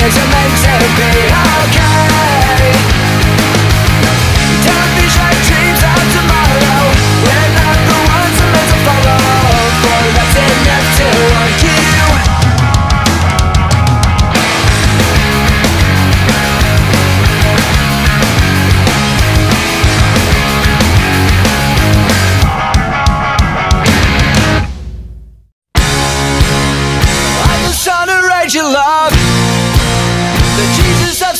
things are meant to be okay. Don't be like dreams of tomorrow. We're not the ones I'm meant to follow, but that's enough to want you. I just wanna write your love, the Jesus of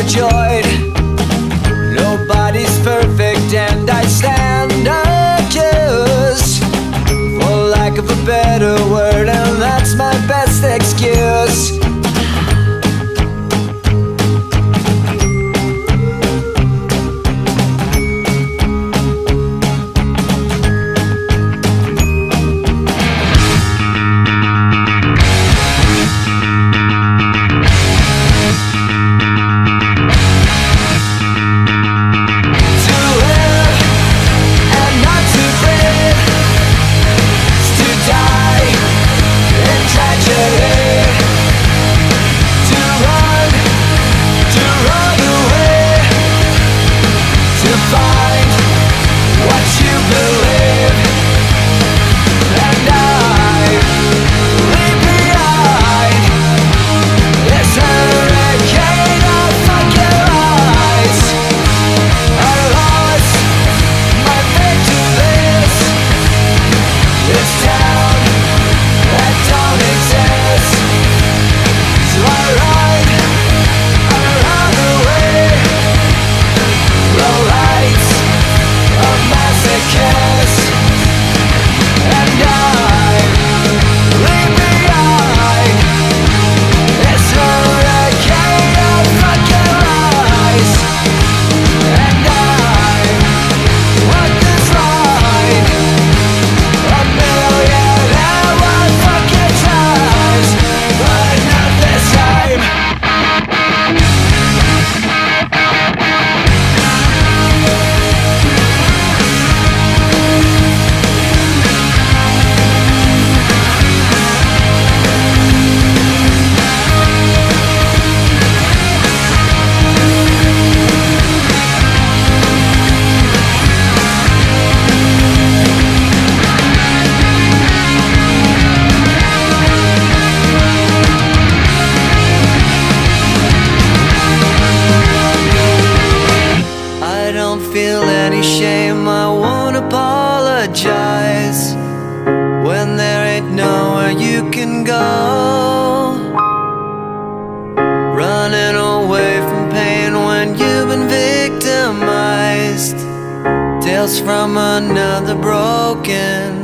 overjoyed. Nobody's perfect and I stand accused, for lack of a better word, and that's my best excuse. Feel any shame, I won't apologize when there ain't nowhere you can go. Running away from pain when you've been victimized. Tales from another broken.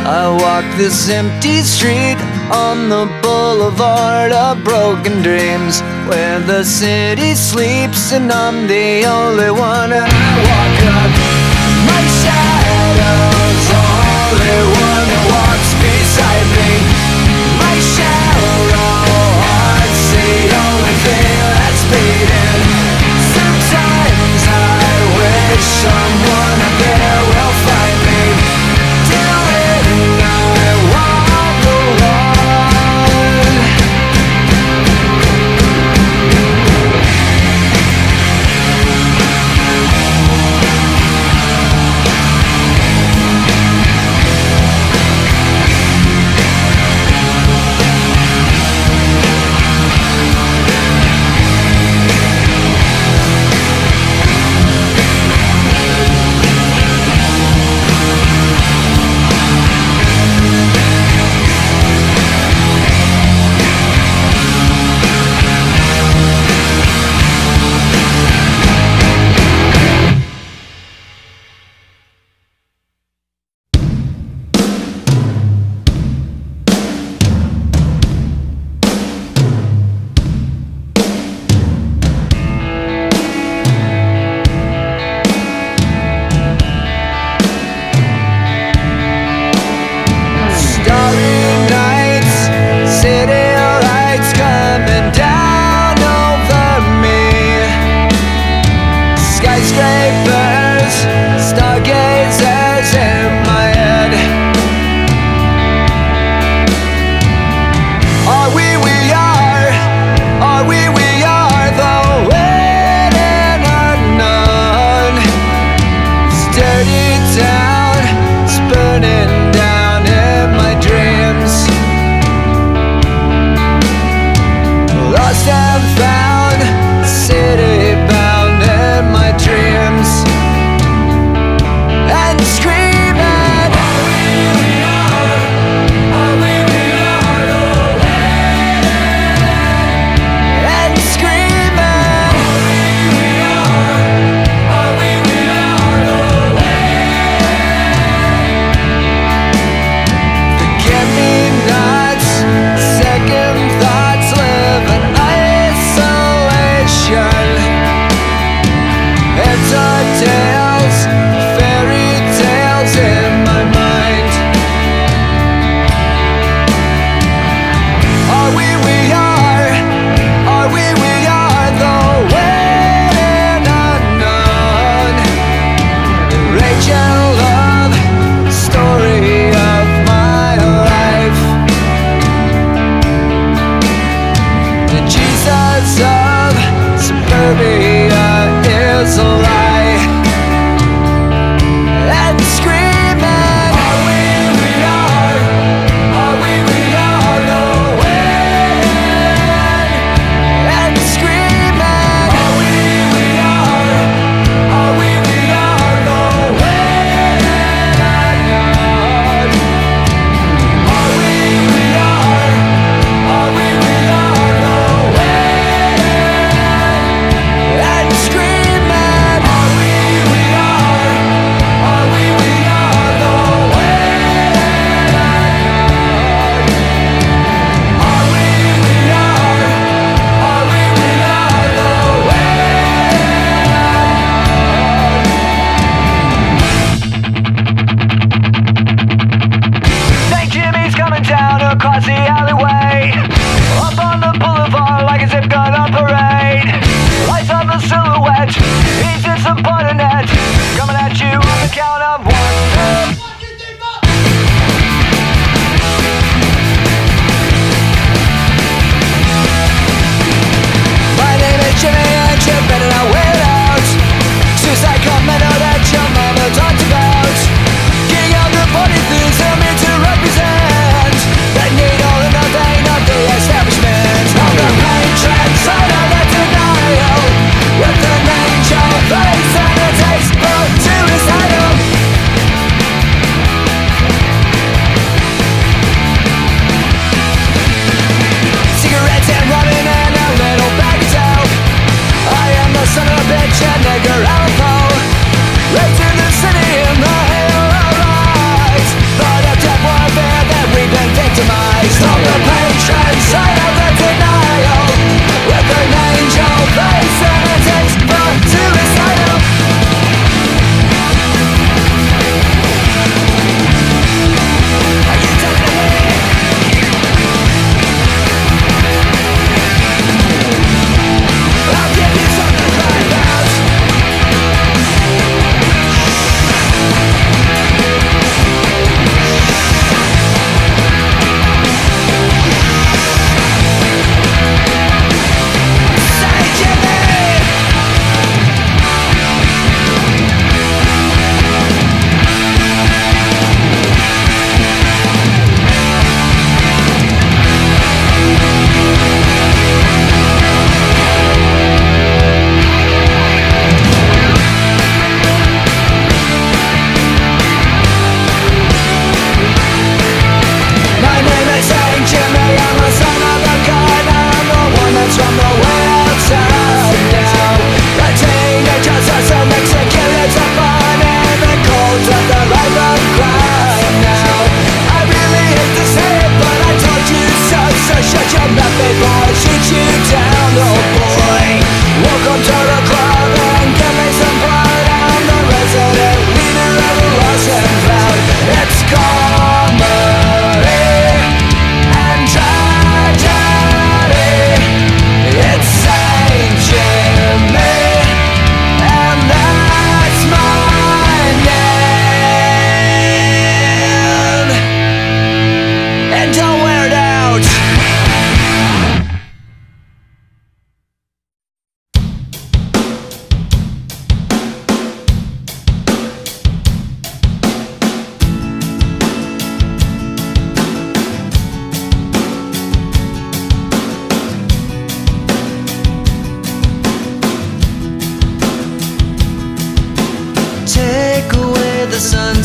I walk this empty street on the boulevard of broken dreams, where the city sleeps and I'm the only one. And I walk up, my shadow's the only one that walks beside me. My shallow heart's the only thing that's beating. Sometimes I wish someone up there will find me. Till then I walk alone.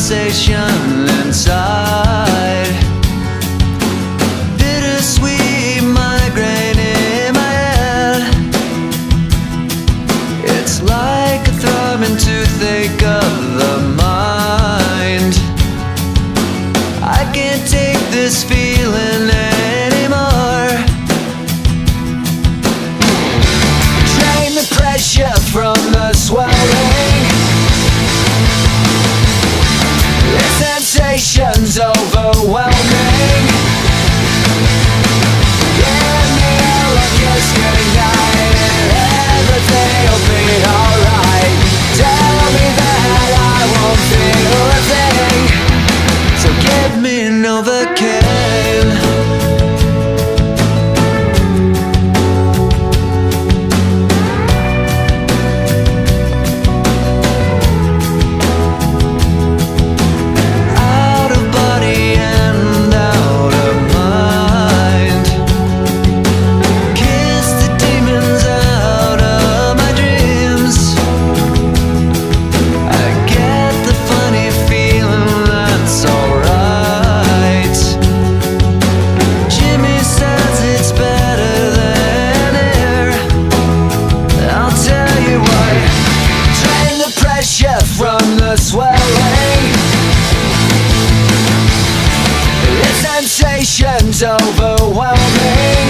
sensation inside. Bittersweet migraine in my head. It's like a throbbing toothache of the mind. I can't take this feeling anymore. Drain the pressure from the swelling. The sensation's overwhelming. Give me all of your goodnight and everything'll be alright. Tell me that I won't feel a thing. So give me Novocaine. Out of body and out of mind. Kiss the demons out of my dreams. I get the funny feeling that's alright. Jimmy says it's better than air. I'll tell you what, drain the pressure from the swelling. The sensation's overwhelming.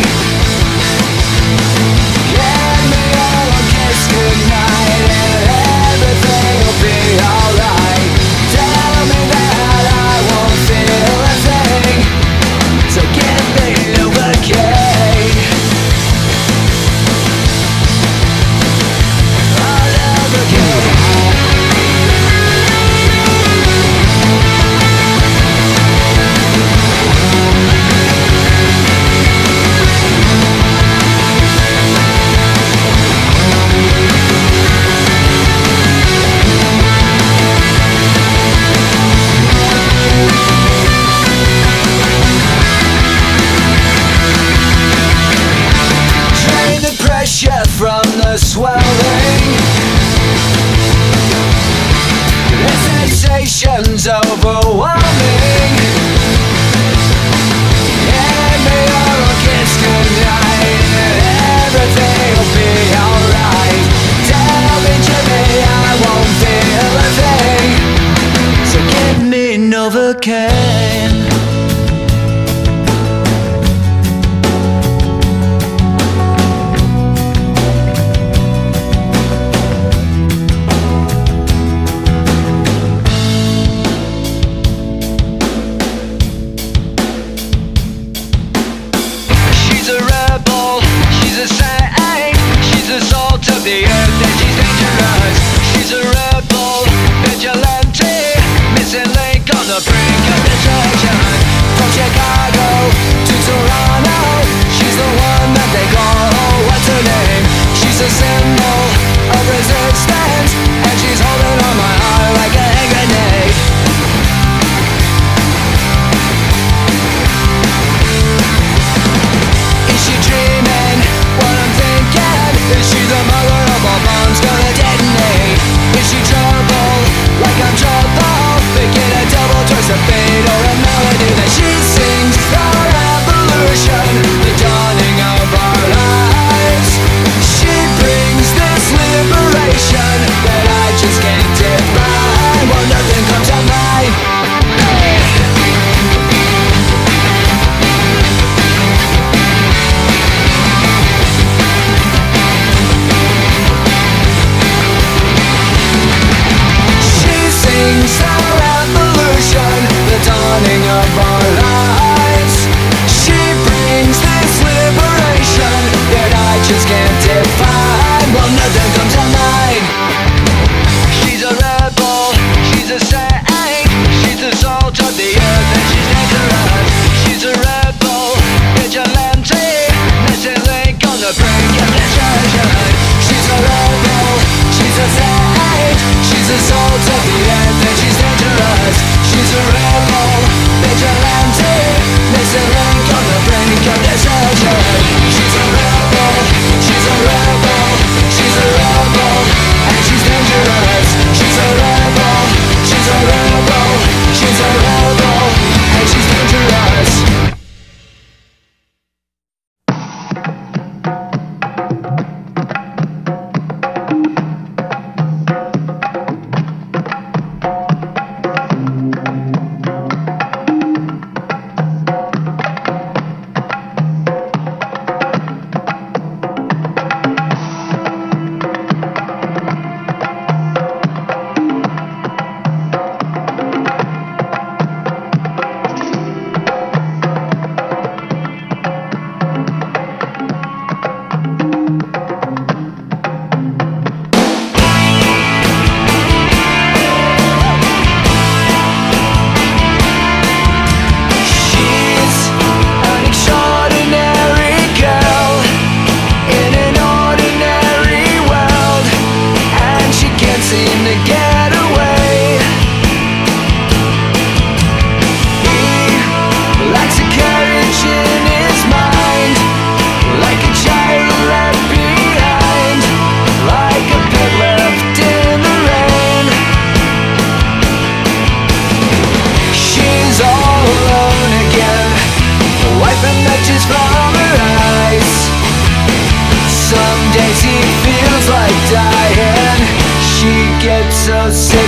Give me all a kiss goodnight and everything'll be alright. Tell me that I won't feel a thing. So give me Novocaine. Oh, Novocaine. Drain the pressure from the swelling. The sensation's overwhelming. Give me all a kiss goodnight and everything'll be alright. Tell me, Jimmy, I won't feel a thing. So give me Novocaine. She's a rebel, she's a saint, she's the salt of the earth and she's dangerous. She's a rebel, vigilante, missing link on the brink of destruction. From Chicago to Toronto, she's the one that they call, oh, what's her name? She's a symbol of resistance, and she's holding on my heart like a hand grenade. Is she dreaming what I'm thinking? Is she the mother of all bombs gonna detonate? Is she trouble like I'm trouble? Picking a double choice of fate or a melody that she sings.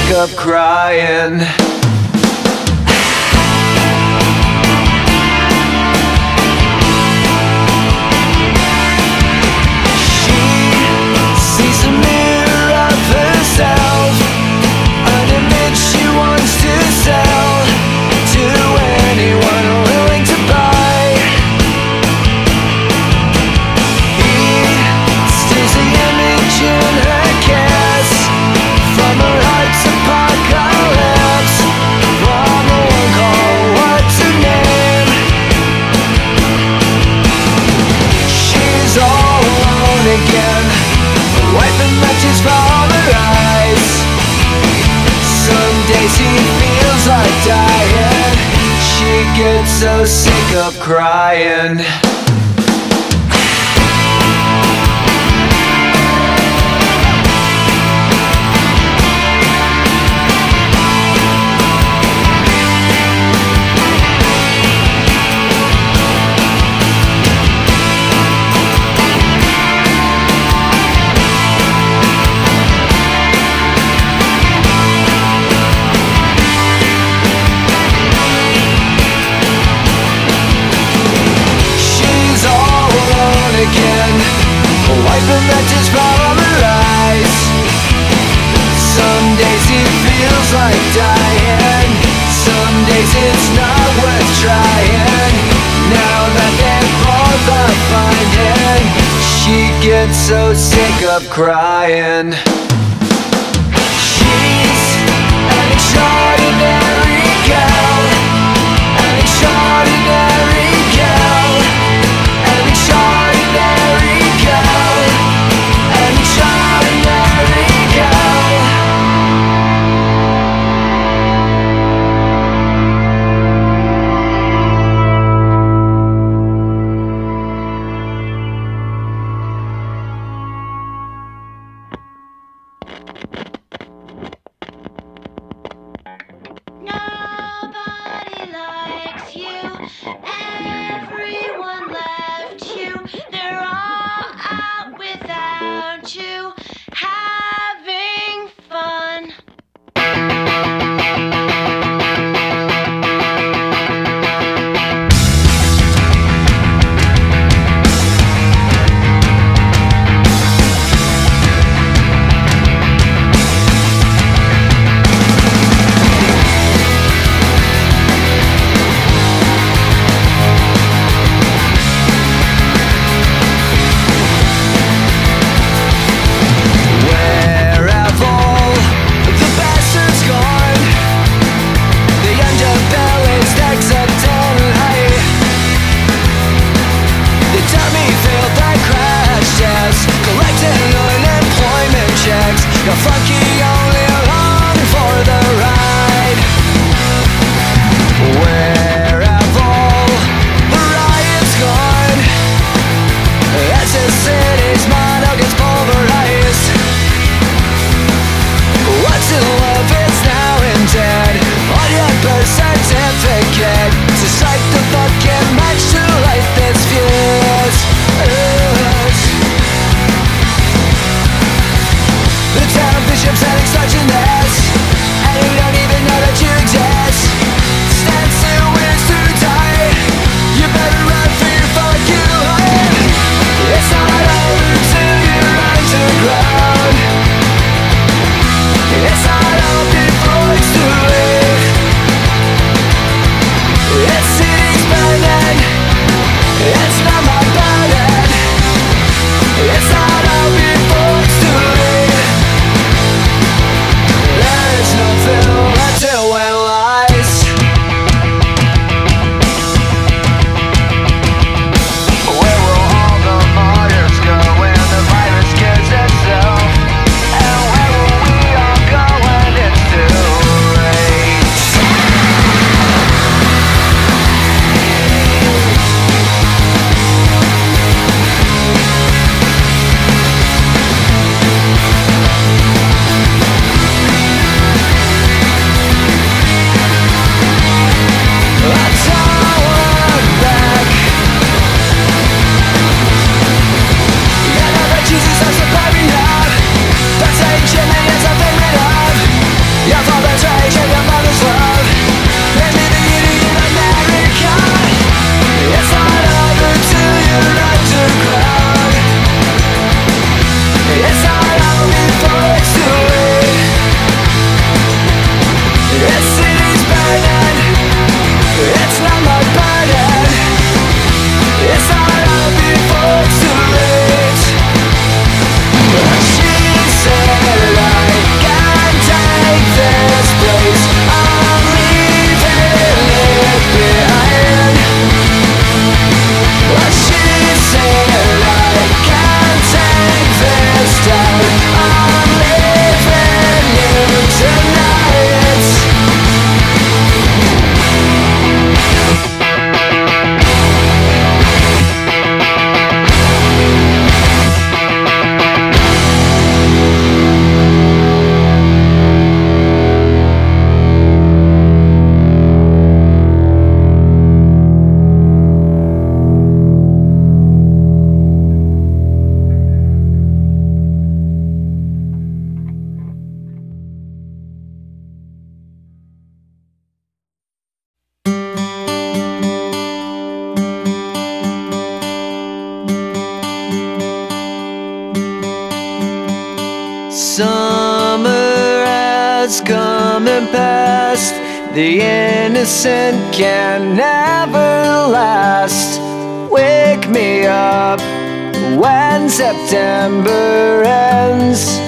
sick of crying. Again, wiping matches from her eyes. Some days he feels like dying. She gets so sick of crying. Wiping matches from her eyes. Some days he feels like dying. Some days it's not worth trying. Now that they're both are finding, she gets so sick of crying. She's an extraordinary girl, an extraordinary girl, an extraordinary girl, an extraordinary girl. The innocent can never last. Wake me up when September ends.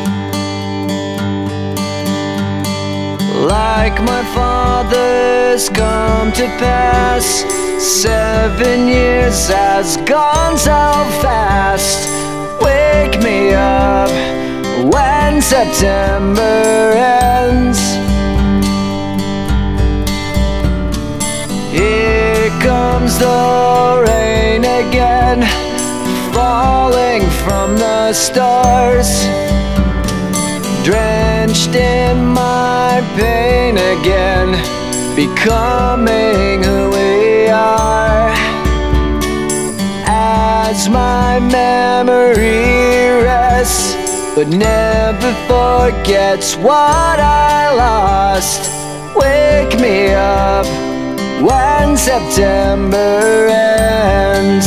Like my father's come to pass, 7 years has gone so fast. Wake me up when September ends. Here comes the rain again, falling from the stars, drenched in my pain again, becoming who we are. As my memory rests, but never forgets what I lost. Wake me up when September ends.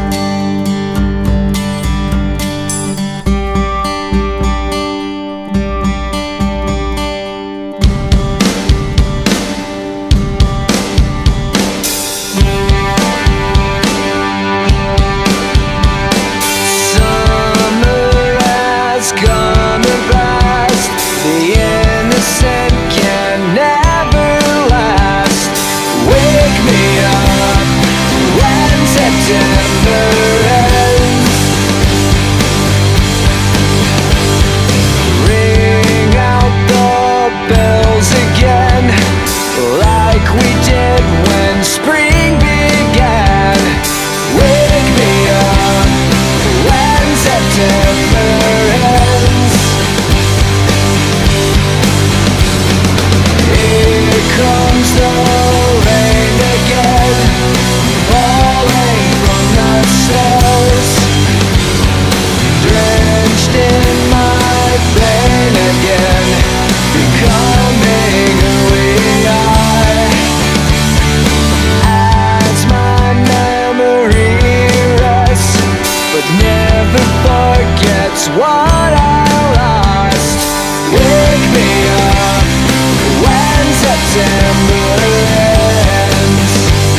What I lost. Wake me up when September ends.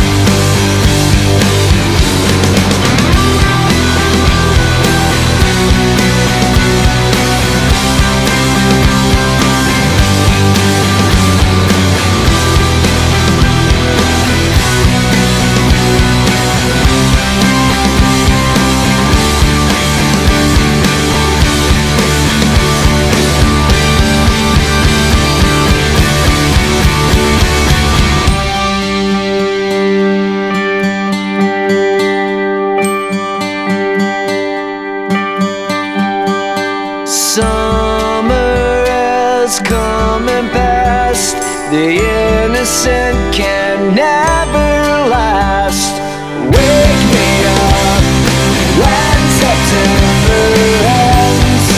Summer has come and passed. The innocent can never last. Wake me up when September ends.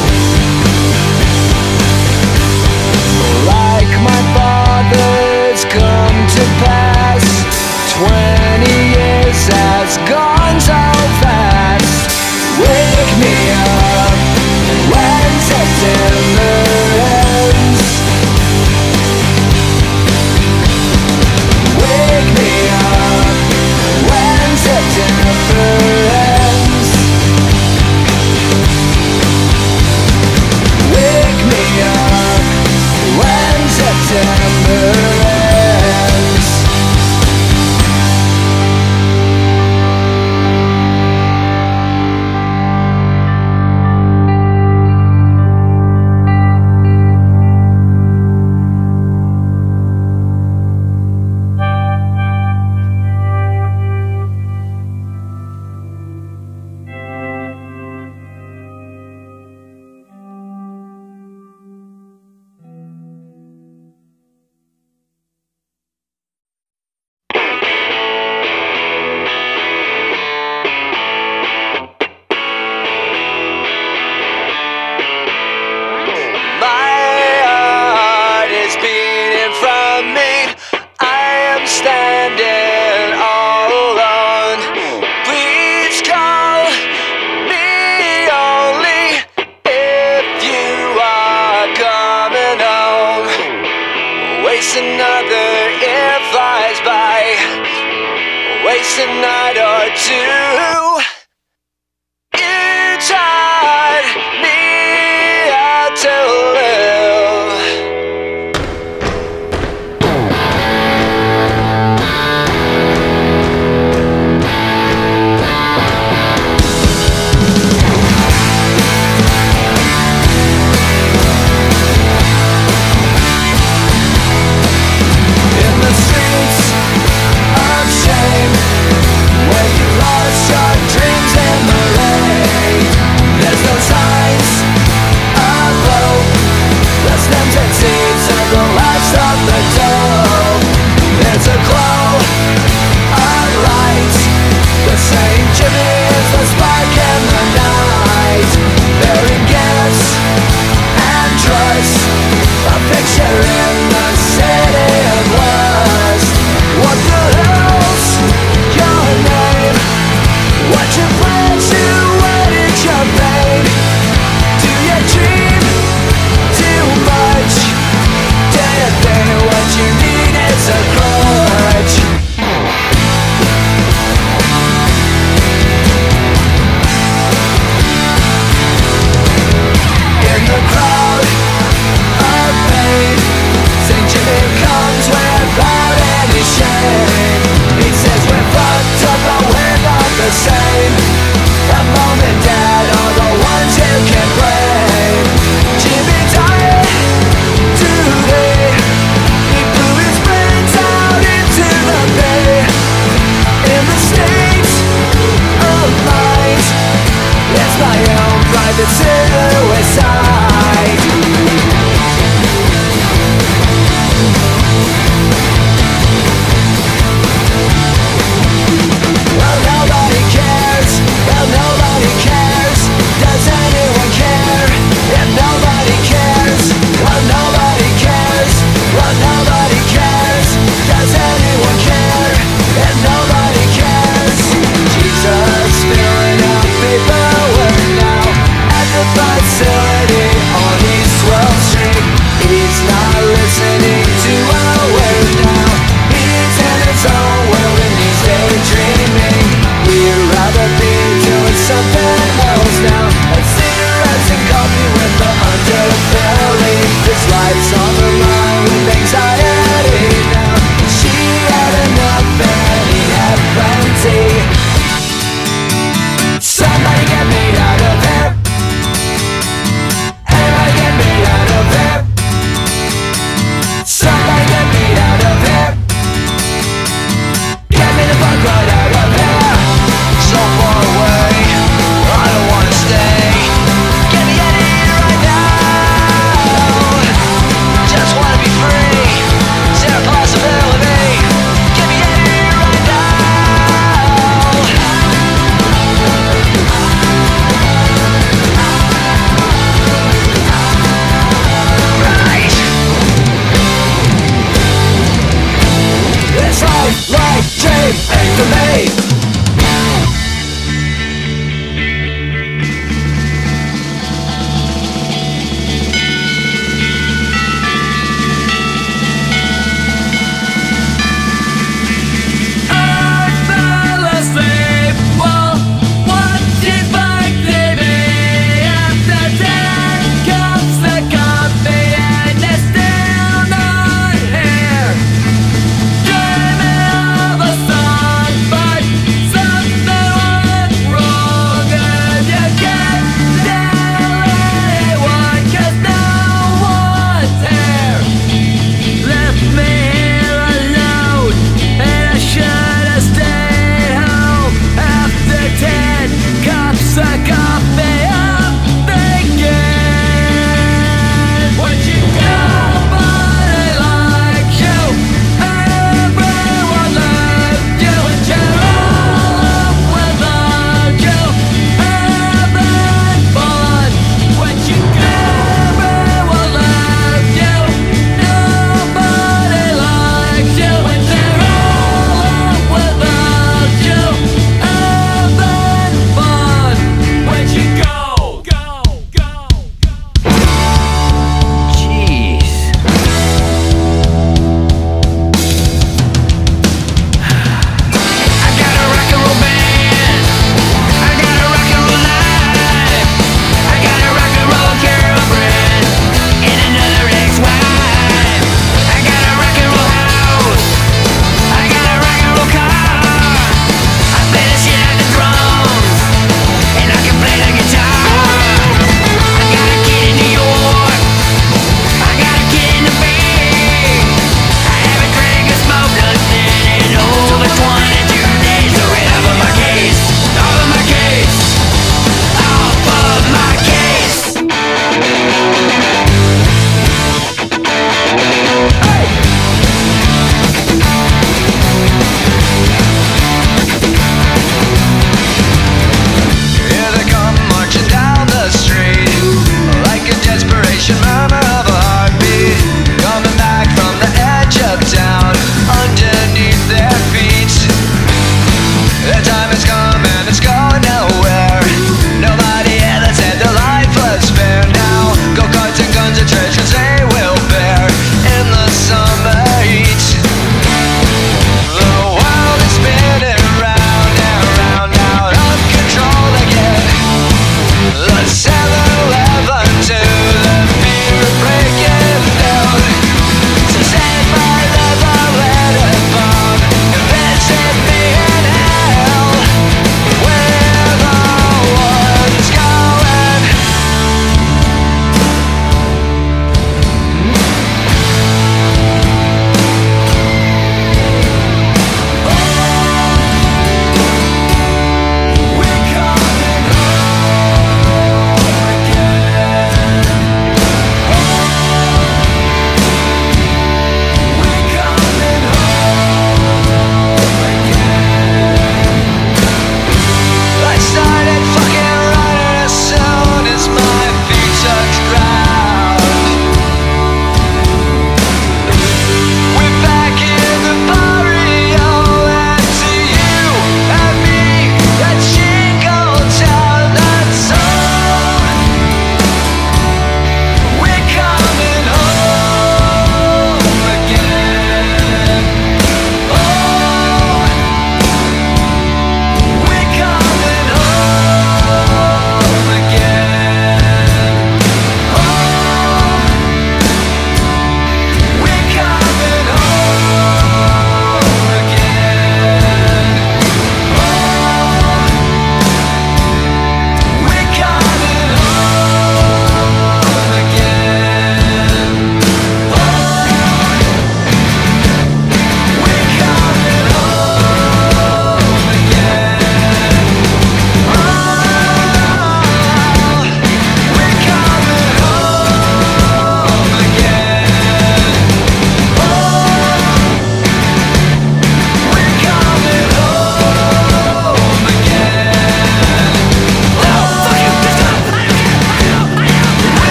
Like my father's come to pass, 20 years has gone so fast. Wake me up when September ends. just a night or two. You taught me how to live. In the streets of shame, where you lost your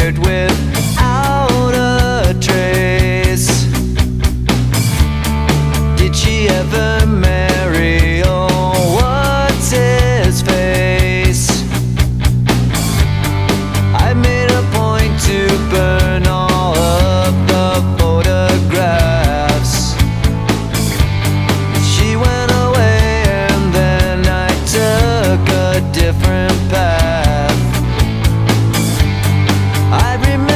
disappeared without a trace. Did she ever marry? Oh, what's his face? I made a point to burn all of the photographs. She went away and then I took a different path. I remember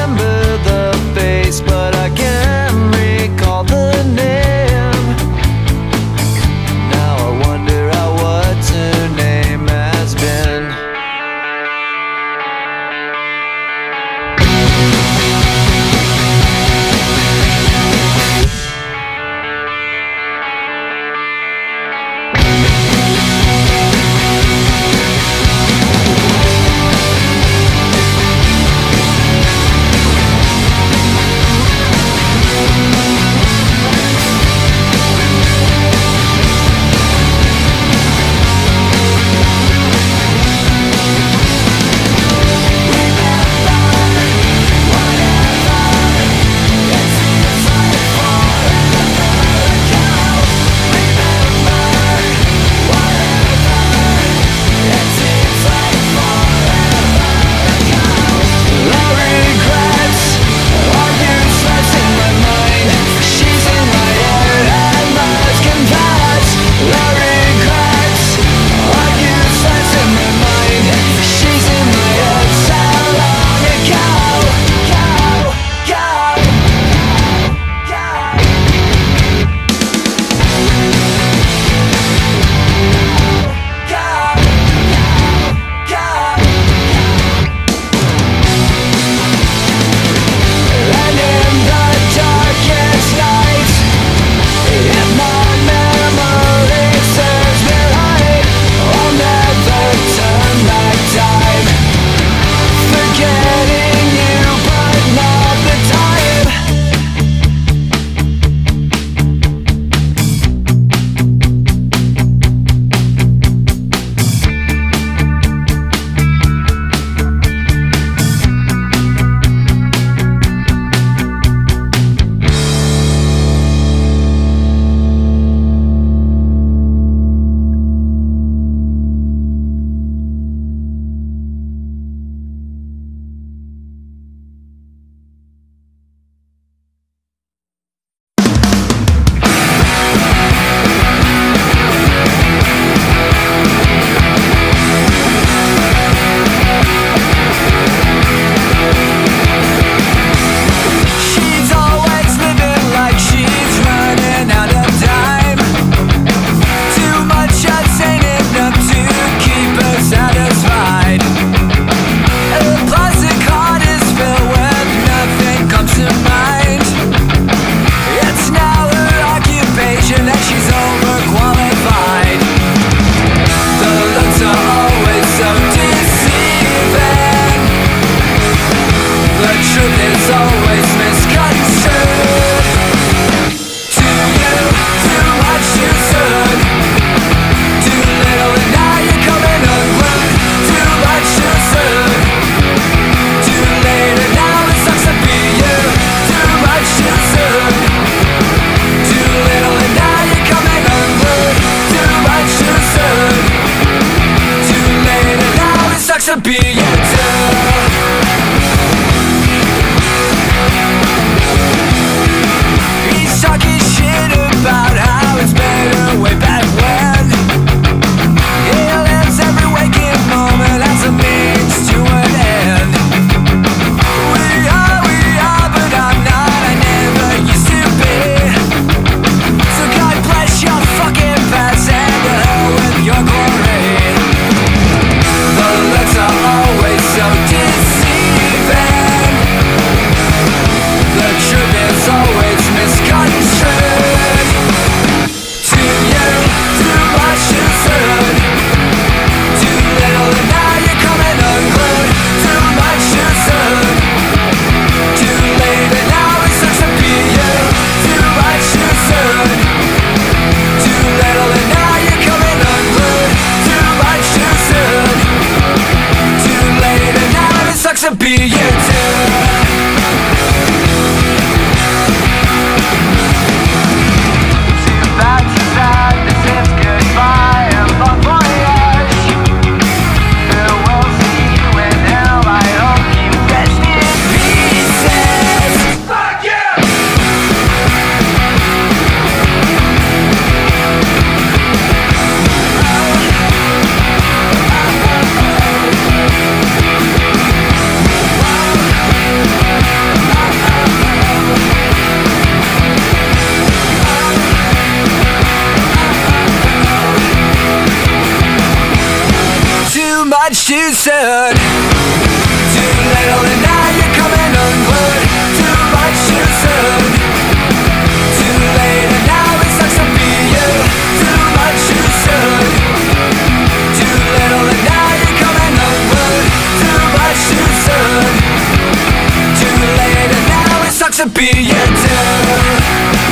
much too soon. Too little and now you're coming unglued. Too much too soon. Too late and now it sucks to be you. Too much too soon. Too little and now you're coming unglued. Too much too soon. Too late and now it sucks to be you too.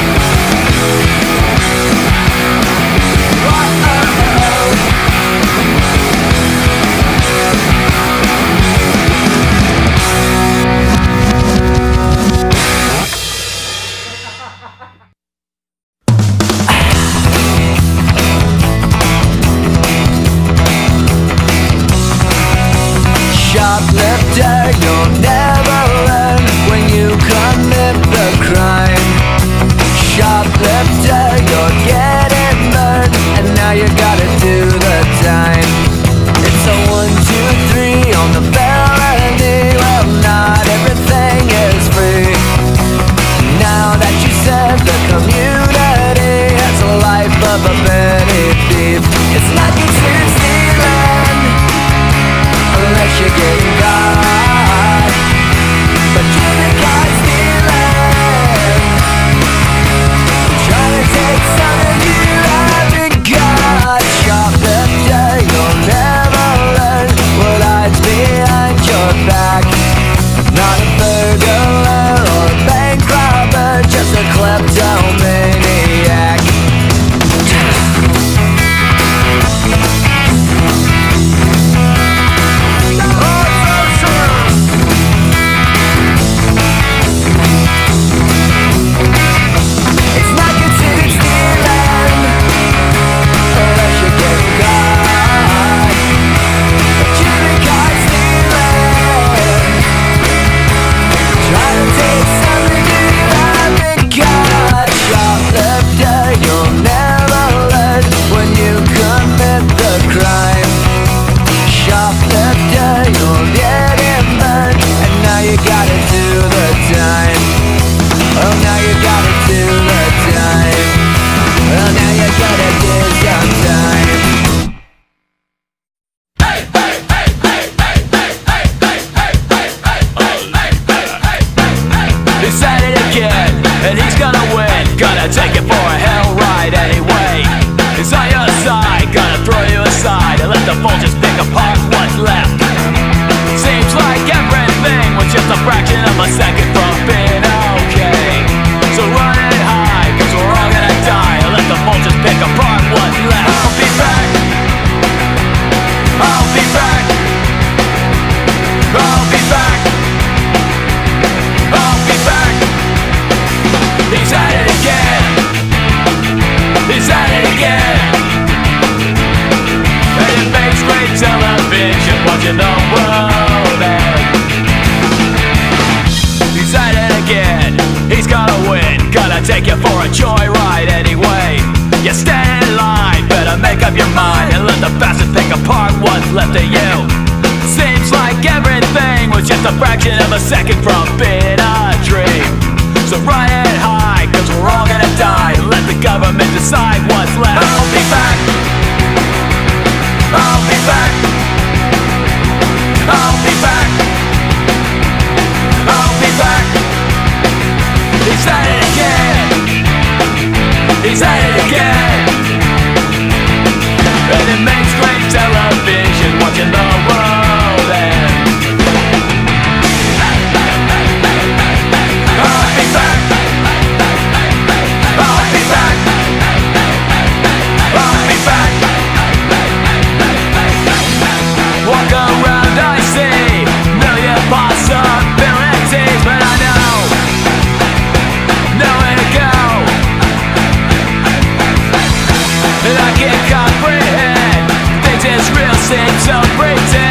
Shoplifter, you'll never learn when you commit the crime. Shoplifter, you're getting burned, and now you gotta do the time. It's a 1, 2, 3 on the felony. Well, not everything is free. Now that you serve the community, it's a life of a petty thief. It's not good to stealing unless you're getting caught, but you've been caught stealing. Trying to take something you haven't got. Shoplifter, you'll never learn what hides behind your back. Not a burglar or a bank robber, just a kleptomaniac. And he's gonna win, gonna take it for a hell ride anyway. He's on your side, gonna throw you aside and let the vultures pick apart what's left. Seems like everything was just a fraction of a second from being okay. So run it high, cause we're all gonna die and let the vultures pick apart what's left. I'll be back. I'll be back. I'll be back. I'll be back. He's at it again. He's at it again. And it makes great television watching the world end. He's at it again. He's gonna win. Gonna take you for a joyride anyway. You stand in line, better make up your mind and let the bastard pick apart what's left of you. Seems like everything was just a fraction of a second from being a dream. So run it high, cause we're all gonna die. Let the government decide what's left. I'll be back. I'll be back. I'll be back. I'll be back. He's at it again. He's at it again. And it makes great television watching the world end. I'll be back. I'll be back. I'll be back. Walk around, I see million possibilities, but I know nowhere to go, and I can't comprehend things as real seem so pretend.